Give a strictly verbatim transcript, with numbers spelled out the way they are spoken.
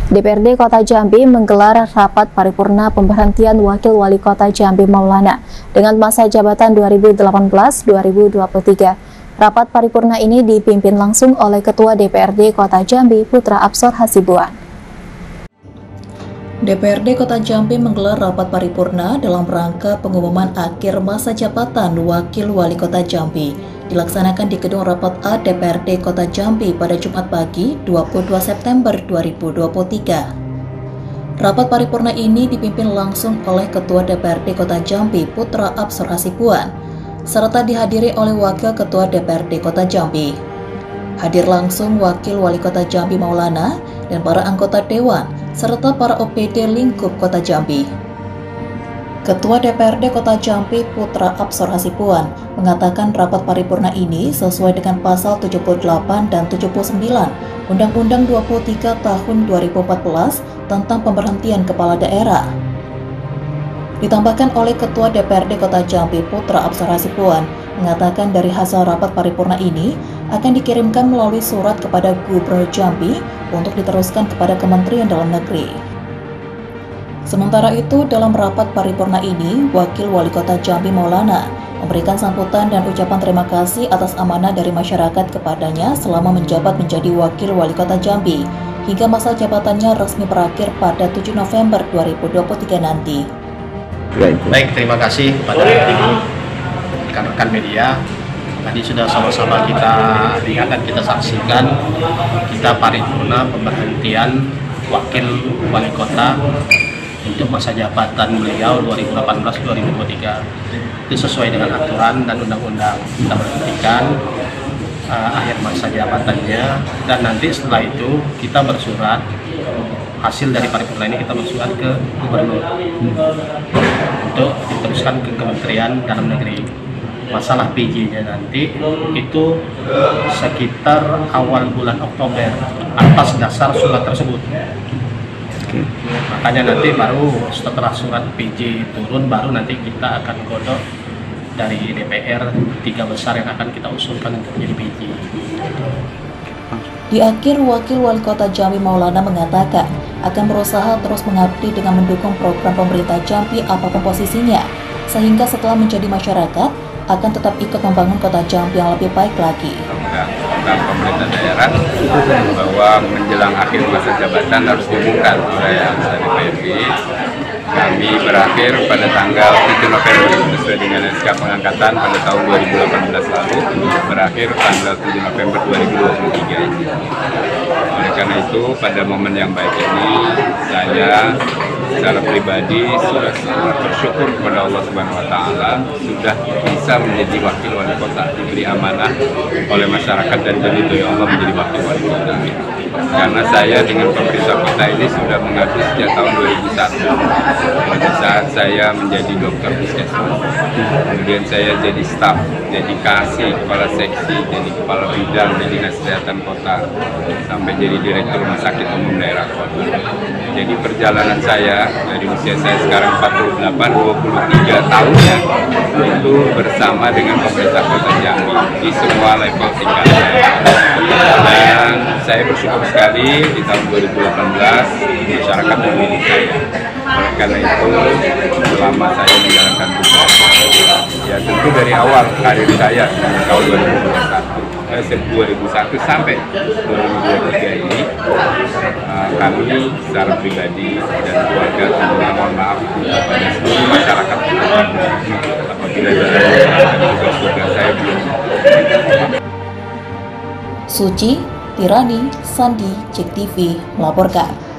D P R D Kota Jambi menggelar rapat paripurna pemberhentian Wakil Wali Kota Jambi Maulana dengan masa jabatan dua ribu delapan belas sampai dua ribu dua puluh tiga. Rapat paripurna ini dipimpin langsung oleh Ketua D P R D Kota Jambi Putra Absor Hasibuan. D P R D Kota Jambi menggelar rapat paripurna dalam rangka pengumuman akhir masa jabatan Wakil Wali Kota Jambi. Dilaksanakan di Gedung Rapat A D P R D Kota Jambi pada Jumat pagi dua puluh dua September dua ribu dua puluh tiga. Rapat paripurna ini dipimpin langsung oleh Ketua D P R D Kota Jambi Putra Absor Hasibuan, serta dihadiri oleh Wakil Ketua D P R D Kota Jambi. Hadir langsung Wakil Wali Kota Jambi Maulana dan para anggota Dewan, serta para O P D lingkup Kota Jambi. Ketua D P R D Kota Jambi Putra Absor Hasibuan mengatakan rapat paripurna ini sesuai dengan pasal tujuh puluh delapan dan tujuh puluh sembilan Undang-Undang dua puluh tiga tahun dua ribu empat belas tentang pemberhentian kepala daerah. Ditambahkan oleh Ketua D P R D Kota Jambi Putra Absor Hasibuan mengatakan dari hasil rapat paripurna ini akan dikirimkan melalui surat kepada Gubernur Jambi untuk diteruskan kepada Kementerian Dalam Negeri. Sementara itu, dalam rapat paripurna ini, Wakil Wali Kota Jambi Maulana memberikan sambutan dan ucapan terima kasih atas amanah dari masyarakat kepadanya selama menjabat menjadi Wakil Wali Kota Jambi, hingga masa jabatannya resmi berakhir pada tujuh November dua ribu dua puluh tiga nanti. Baik, terima kasih kepada rekan-rekan media. Tadi sudah sama-sama kita lihat dan kita saksikan, kita paripurna pemberhentian Wakil Wali Kota untuk masa jabatan beliau dua ribu delapan belas sampai dua ribu dua puluh tiga. Itu sesuai dengan aturan dan undang-undang. Kita berhentikan uh, akhir masa jabatannya, dan nanti setelah itu kita bersurat hasil dari paripurna ini, kita bersurat ke Gubernur untuk diteruskan ke Kementerian Dalam Negeri. Masalah P J-nya nanti itu sekitar awal bulan Oktober atas dasar surat tersebut. Makanya nanti baru setelah surat P J turun, baru nanti kita akan godok dari D P R tiga besar yang akan kita usulkan untuk menjadi P J. Di akhir, Wakil Wali Kota Jambi Maulana mengatakan akan berusaha terus mengabdi dengan mendukung program pemerintah Jambi apapun posisinya, sehingga setelah menjadi masyarakat akan tetap ikut membangun Kota Jambi yang lebih baik lagi. Program pemerintah daerah bahwa menjelang akhir masa jabatan harus diumumkan oleh anggota D P R D. Kami berakhir pada tanggal tujuh November sesuai dengan S K pengangkatan pada tahun dua ribu delapan belas lalu, berakhir tanggal tujuh November dua ribu dua puluh tiga. Oleh karena itu, pada momen yang baik ini, saya secara pribadi sudah sangat bersyukur kepada Allah Subhanahu Wa Taala sudah bisa menjadi wakil wali kota, diberi amanah oleh masyarakat dan diridhoi Allah menjadi wakil wali kota. Karena saya dengan pemerintah kota ini sudah mengabdi sejak tahun dua ribu satu. Pada saat saya menjadi dokter puskesmas, kemudian saya jadi staf, jadi kasih, kepala seksi, jadi kepala bidang di Dinas Kesehatan Kota, sampai jadi direktur Rumah Sakit Umum Daerah Kota. Jadi perjalanan saya dari usia saya sekarang empat puluh delapan, dua puluh tiga tahun ya, itu bersama dengan pemerintah Kota Jambi di semua level tingkatan. Dan saya bersyukur sekali di tahun dua ribu delapan belas masyarakat memilih saya. Oleh karena itu, selama saya menjalankan tugas, ya tentu dari awal karir saya tahun dua ribu satu, eh, dua ribu satu sampai dua ribu dua puluh tiga ini, uh, kami secara pribadi dan keluarga tentunya mohon maaf kepada seluruh masyarakat apabila dalam tugas-tugas saya belum. Suci Tirani, Sandi, Cek T V melaporkan.